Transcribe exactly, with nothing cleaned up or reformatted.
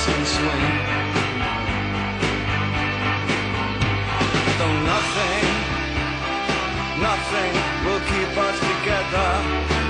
arms can swing. Though nothing, nothing will keep us together.